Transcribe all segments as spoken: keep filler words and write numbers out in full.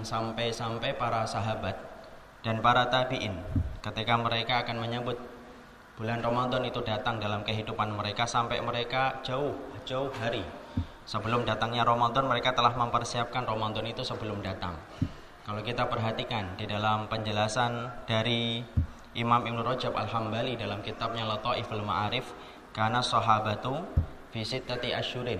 sampai-sampai para sahabat dan para tabi'in ketika mereka akan menyambut bulan Ramadan itu datang dalam kehidupan mereka, sampai mereka jauh-jauh hari sebelum datangnya Ramadan mereka telah mempersiapkan Ramadan itu sebelum datang. Kalau kita perhatikan di dalam penjelasan dari Imam Ibnu Rajab Al-Hambali dalam kitabnya Lataiful Ma'arif, kana sahabatu fi sittati asyurin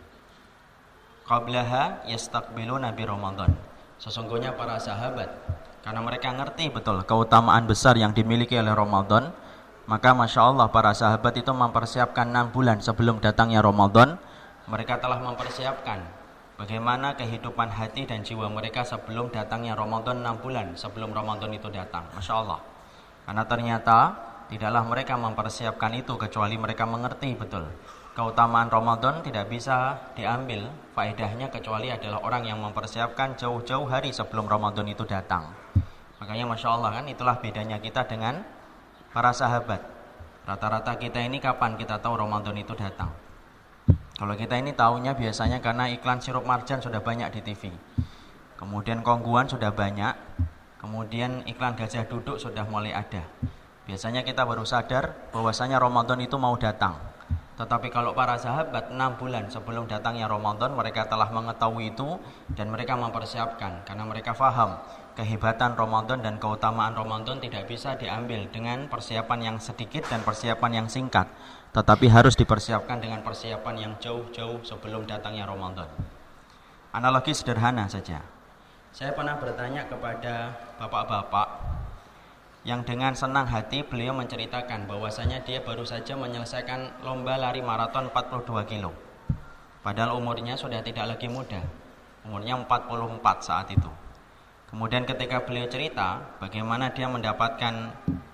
qablaha yastaqbiluna bi Ramadan. Sesungguhnya para sahabat, karena mereka ngerti betul keutamaan besar yang dimiliki oleh Ramadan, maka Masya Allah para sahabat itu mempersiapkan enam bulan sebelum datangnya Ramadan. Mereka telah mempersiapkan bagaimana kehidupan hati dan jiwa mereka sebelum datangnya Ramadan, enam bulan sebelum Ramadan itu datang. Masya Allah. Karena ternyata tidaklah mereka mempersiapkan itu kecuali mereka mengerti betul keutamaan Ramadan tidak bisa diambil faedahnya kecuali adalah orang yang mempersiapkan jauh-jauh hari sebelum Ramadan itu datang. Makanya Masya Allah kan, itulah bedanya kita dengan para sahabat. Rata-rata kita ini kapan kita tahu Ramadan itu datang? Kalau kita ini tahunya biasanya karena iklan sirup marjan sudah banyak di T V, kemudian kongguan sudah banyak, kemudian iklan gajah duduk sudah mulai ada. Biasanya kita baru sadar bahwasanya Ramadan itu mau datang. Tetapi kalau para sahabat enam bulan sebelum datangnya Ramadan mereka telah mengetahui itu dan mereka mempersiapkan, karena mereka faham kehebatan Ramadan dan keutamaan Ramadan tidak bisa diambil dengan persiapan yang sedikit dan persiapan yang singkat, tetapi harus dipersiapkan dengan persiapan yang jauh-jauh sebelum datangnya Ramadan. Analogi sederhana saja. Saya pernah bertanya kepada bapak-bapak yang dengan senang hati beliau menceritakan bahwasanya dia baru saja menyelesaikan lomba lari maraton empat puluh dua kilo. Padahal umurnya sudah tidak lagi muda, umurnya empat puluh empat saat itu. Kemudian ketika beliau cerita bagaimana dia mendapatkan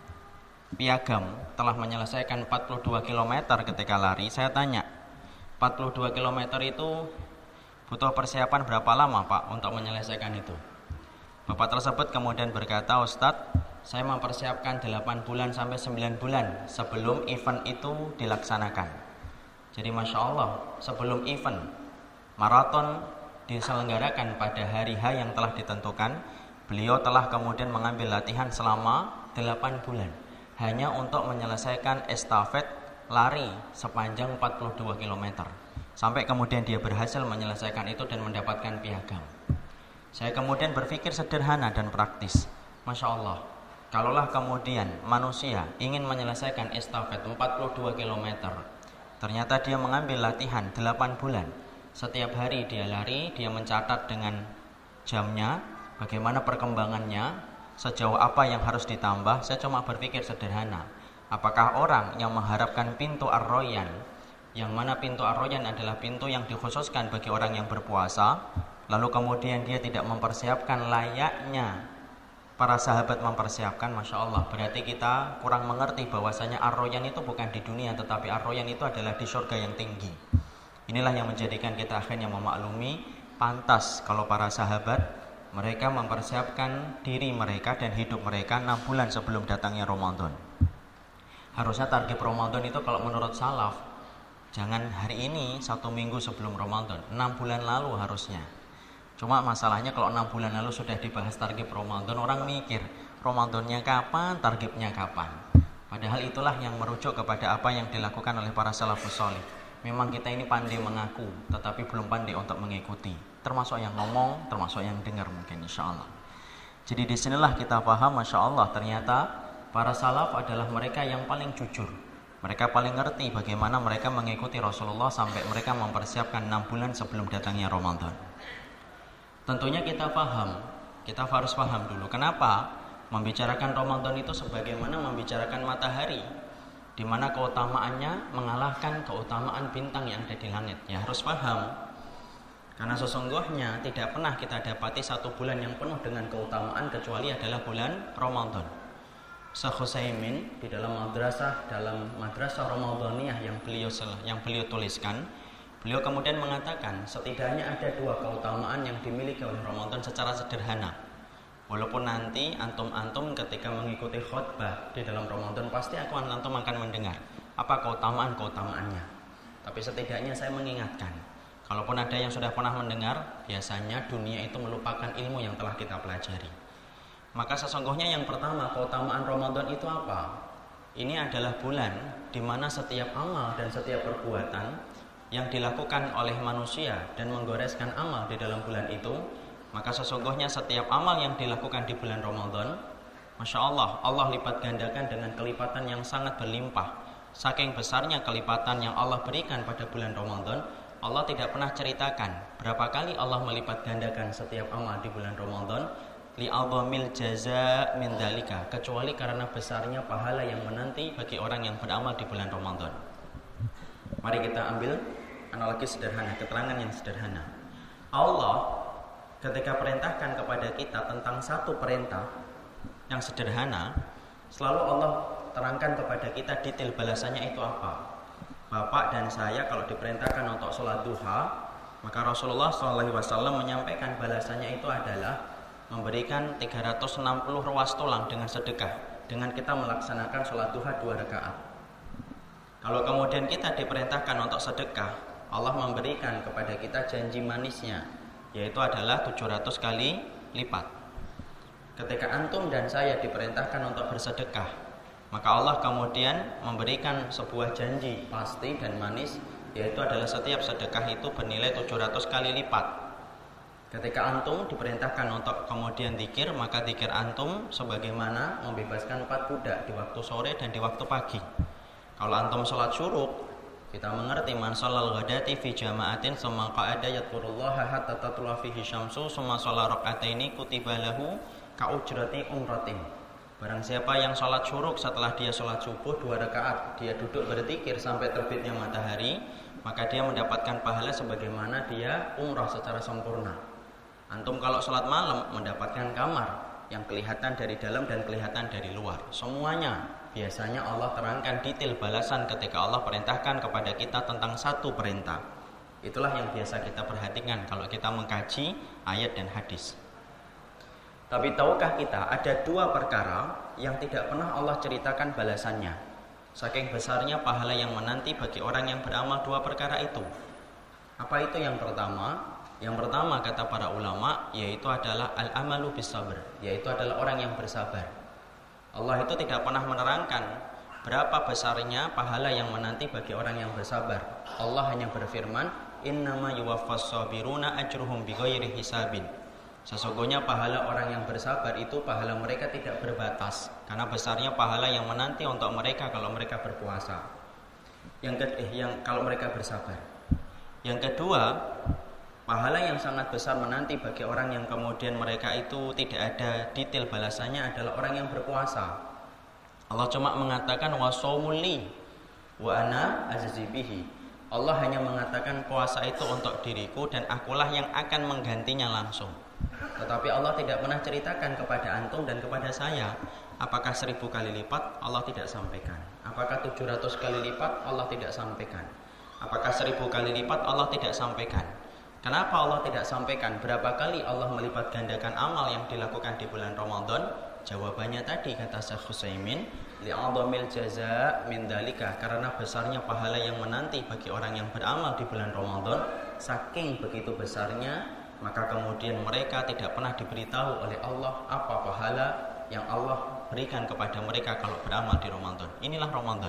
piagam telah menyelesaikan empat puluh dua kilometer ketika lari, saya tanya, empat puluh dua kilometer itu butuh persiapan berapa lama Pak untuk menyelesaikan itu? Bapak tersebut kemudian berkata, Ustadz, saya mempersiapkan delapan bulan sampai sembilan bulan sebelum event itu dilaksanakan. Jadi Masya Allah, sebelum event maraton diselenggarakan pada hari H yang telah ditentukan, beliau telah kemudian mengambil latihan selama delapan bulan hanya untuk menyelesaikan estafet lari sepanjang empat puluh dua kilometer. Sampai kemudian dia berhasil menyelesaikan itu dan mendapatkan piagam. Saya kemudian berpikir sederhana dan praktis. Masya Allah, kalaulah kemudian manusia ingin menyelesaikan estafet empat puluh dua kilometer, ternyata dia mengambil latihan delapan bulan. Setiap hari dia lari, dia mencatat dengan jamnya, bagaimana perkembangannya, sejauh apa yang harus ditambah. Saya cuma berpikir sederhana, apakah orang yang mengharapkan pintu Ar-Royan, yang mana pintu Ar-Royan adalah pintu yang dikhususkan bagi orang yang berpuasa, lalu kemudian dia tidak mempersiapkan layaknya para sahabat mempersiapkan, Masya Allah, berarti kita kurang mengerti bahwasanya Ar-Royan itu bukan di dunia, tetapi Ar-Royan itu adalah di surga yang tinggi. Inilah yang menjadikan kita akhirnya memaklumi pantas kalau para sahabat mereka mempersiapkan diri mereka dan hidup mereka enam bulan sebelum datangnya Ramadan. Harusnya target Ramadan itu kalau menurut salaf, jangan hari ini satu minggu sebelum Ramadan, enam bulan lalu harusnya. Cuma masalahnya kalau enam bulan lalu sudah dibahas target Ramadan, orang mikir Ramadannya kapan, targetnya kapan. Padahal itulah yang merujuk kepada apa yang dilakukan oleh para salafus sholih. Memang kita ini pandai mengaku, tetapi belum pandai untuk mengikuti. Termasuk yang ngomong, termasuk yang dengar mungkin insya Allah. Jadi disinilah kita paham, Masya Allah, ternyata para salaf adalah mereka yang paling jujur. Mereka paling ngerti bagaimana mereka mengikuti Rasulullah sampai mereka mempersiapkan enam bulan sebelum datangnya Ramadan. Tentunya kita paham, kita harus paham dulu kenapa membicarakan Ramadan itu sebagaimana membicarakan matahari, di mana keutamaannya mengalahkan keutamaan bintang yang ada di langit. Ya harus paham, karena sesungguhnya tidak pernah kita dapati satu bulan yang penuh dengan keutamaan kecuali adalah bulan Ramadan. Syekh Utsaimin di dalam madrasah dalam madrasah Ramadaniyah yang beliau yang beliau tuliskan, beliau kemudian mengatakan setidaknya ada dua keutamaan yang dimiliki oleh Ramadan secara sederhana. Walaupun nanti antum-antum ketika mengikuti khutbah di dalam Ramadan pasti aku antum akan mendengar apa keutamaan-keutamaannya. Tapi setidaknya saya mengingatkan, Kalaupun ada yang sudah pernah mendengar, biasanya dunia itu melupakan ilmu yang telah kita pelajari. Maka sesungguhnya yang pertama, keutamaan Ramadan itu apa? Ini adalah bulan di mana setiap amal dan setiap perbuatan yang dilakukan oleh manusia dan menggoreskan amal di dalam bulan itu, maka sesungguhnya setiap amal yang dilakukan di bulan Ramadan, Masya Allah, Allah lipat gandakan dengan kelipatan yang sangat berlimpah. Saking besarnya kelipatan yang Allah berikan pada bulan Ramadan, Allah tidak pernah ceritakan berapa kali Allah melipat gandakan setiap amal di bulan Ramadan, li'adhamil jaza min dalika, kecuali karena besarnya pahala yang menanti bagi orang yang beramal di bulan Ramadan. Mari kita ambil analogi sederhana, keterangan yang sederhana. Allah ketika perintahkan kepada kita tentang satu perintah yang sederhana, selalu Allah terangkan kepada kita detail balasannya itu apa. Bapak dan saya kalau diperintahkan untuk sholat duha, maka Rasulullah shallallahu alaihi wasallam menyampaikan balasannya itu adalah memberikan tiga ratus enam puluh ruas tulang dengan sedekah, dengan kita melaksanakan sholat duha dua rakaat. Kalau kemudian kita diperintahkan untuk sedekah, Allah memberikan kepada kita janji manisnya, yaitu adalah tujuh ratus kali lipat. Ketika antum dan saya diperintahkan untuk bersedekah, maka Allah kemudian memberikan sebuah janji pasti dan manis, yaitu adalah setiap sedekah itu bernilai tujuh ratus kali lipat. Ketika antum diperintahkan untuk kemudian zikir, maka zikir antum sebagaimana membebaskan empat budak di waktu sore dan di waktu pagi. Kalau antum sholat syuruk, kita mengerti man sholal ghadati fi jama'atin summa qa'ada yadhkurullaha hatta tatlu'a fihi syamsu summa sholat rak'ataini kutiba lahu ka'ujrati umratin. Barang siapa yang sholat syuruk setelah dia sholat subuh dua rakaat, dia duduk berzikir sampai terbitnya matahari, maka dia mendapatkan pahala sebagaimana dia umrah secara sempurna. Antum kalau sholat malam mendapatkan kamar yang kelihatan dari dalam dan kelihatan dari luar. Semuanya biasanya Allah terangkan detail balasan ketika Allah perintahkan kepada kita tentang satu perintah. Itulah yang biasa kita perhatikan kalau kita mengkaji ayat dan hadis. Tapi tahukah kita ada dua perkara yang tidak pernah Allah ceritakan balasannya, saking besarnya pahala yang menanti bagi orang yang beramal dua perkara itu. Apa itu yang pertama? Yang pertama kata para ulama, yaitu adalah al-amalu bis sabr, yaitu adalah orang yang bersabar. Allah itu tidak pernah menerangkan berapa besarnya pahala yang menanti bagi orang yang bersabar. Allah hanya berfirman, innama yuwaffas sabiruna ajruhum bighairi hisabin. Sesungguhnya pahala orang yang bersabar itu pahala mereka tidak berbatas, karena besarnya pahala yang menanti untuk mereka kalau mereka berpuasa. Yang kedua, eh, yang kalau mereka bersabar. Yang kedua, pahala yang sangat besar menanti bagi orang yang kemudian mereka itu tidak ada detail balasannya adalah orang yang berpuasa. Allah cuma mengatakan wasaumul li wa ana azzi bihi. Allah hanya mengatakan puasa itu untuk diriku dan akulah yang akan menggantinya langsung. Tetapi Allah tidak pernah ceritakan kepada antum dan kepada saya apakah seribu kali lipat, Allah tidak sampaikan. Apakah tujuh ratus kali lipat, Allah tidak sampaikan. Apakah seribu kali lipat, Allah tidak sampaikan. Kenapa Allah tidak sampaikan berapa kali Allah melipat gandakan amal yang dilakukan di bulan Ramadan? Jawabannya tadi kata Syekh Utsaimin, li'adhamil jaza min dalika, karena besarnya pahala yang menanti bagi orang yang beramal di bulan Ramadan. Saking begitu besarnya, maka kemudian mereka tidak pernah diberitahu oleh Allah apa pahala yang Allah berikan kepada mereka kalau beramal di Ramadan. Inilah Ramadan.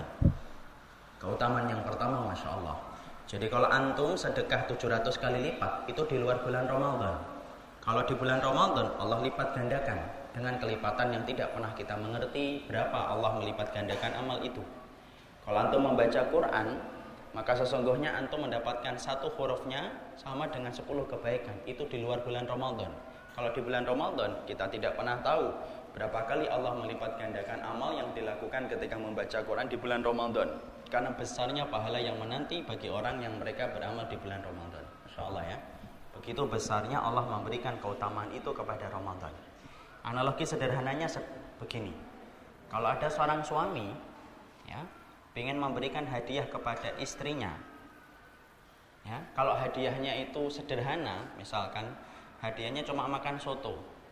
Keutamaan yang pertama, Masya Allah. Jadi kalau antum sedekah tujuh ratus kali lipat, itu di luar bulan Ramadan. Kalau di bulan Ramadan, Allah lipat gandakan dengan kelipatan yang tidak pernah kita mengerti berapa Allah melipat gandakan amal itu. Kalau antum membaca Quran, maka sesungguhnya antum mendapatkan satu hurufnya sama dengan sepuluh kebaikan. Itu di luar bulan Ramadan. Kalau di bulan Ramadan, kita tidak pernah tahu berapa kali Allah melipat gandakan amal yang dilakukan ketika membaca Quran di bulan Ramadan. Karena besarnya pahala yang menanti bagi orang yang mereka beramal di bulan Ramadan. Masya Allah ya. Begitu besarnya Allah memberikan keutamaan itu kepada Ramadan. Analogi sederhananya begini. Kalau ada seorang suami, ya, ingin memberikan hadiah kepada istrinya, ya, kalau hadiahnya itu sederhana, misalkan hadiahnya cuma makan soto,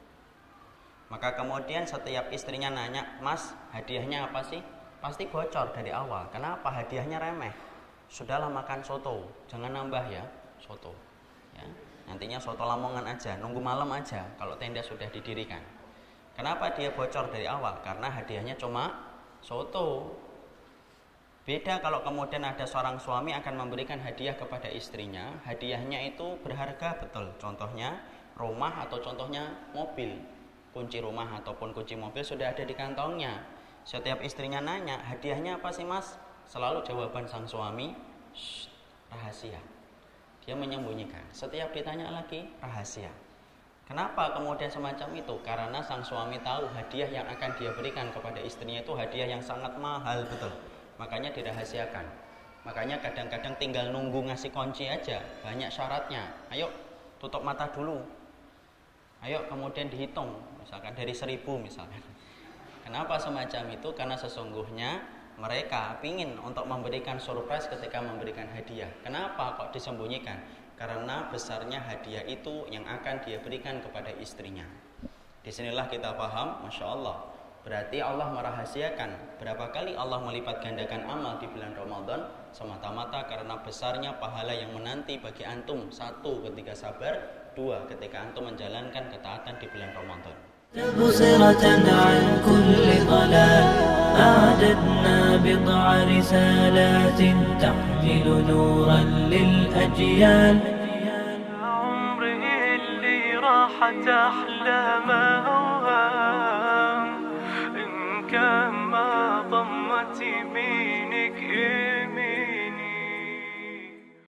maka kemudian setiap istrinya nanya, mas hadiahnya apa sih? Pasti bocor dari awal. Kenapa? Hadiahnya remeh. Sudahlah makan soto, jangan nambah ya. soto. Ya. Nantinya soto Lamongan aja, nunggu malam aja kalau tenda sudah didirikan. Kenapa dia bocor dari awal? Karena hadiahnya cuma soto. Beda kalau kemudian ada seorang suami akan memberikan hadiah kepada istrinya, hadiahnya itu berharga betul. Contohnya rumah atau contohnya mobil. Kunci rumah ataupun kunci mobil sudah ada di kantongnya. Setiap istrinya nanya, hadiahnya apa sih mas? Selalu jawaban sang suami, rahasia. Dia menyembunyikan. Setiap ditanya lagi, rahasia. Kenapa kemudian semacam itu? Karena sang suami tahu hadiah yang akan dia berikan kepada istrinya itu hadiah yang sangat mahal betul. Makanya dirahasiakan. Makanya kadang-kadang tinggal nunggu ngasih kunci aja, banyak syaratnya. Ayo tutup mata dulu. Ayo kemudian dihitung, misalkan dari seribu misalkan. Kenapa semacam itu? Karena sesungguhnya mereka ingin untuk memberikan surprise ketika memberikan hadiah. Kenapa kok disembunyikan? Karena besarnya hadiah itu yang akan dia berikan kepada istrinya. Disinilah kita paham, Masya Allah. Berarti Allah merahasiakan. Berapa kali Allah melipat gandakan amal di bulan Ramadan? Semata-mata karena besarnya pahala yang menanti bagi antum. Satu, ketika sabar. Dua, ketika antum menjalankan ketaatan di bulan Ramadan. تبصرة عن كل ضلال أعددنا بضع رسالات تحمل نورا للأجيال عمره اللي راحت أحلامه أوهام إن كان ما ضمت يمينك